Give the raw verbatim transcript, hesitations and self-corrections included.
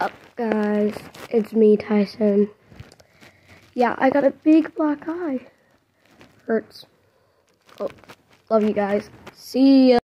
up, guys? It's me, Tyson. Yeah, I got a big black eye. Hurts. Oh, love you guys. See ya.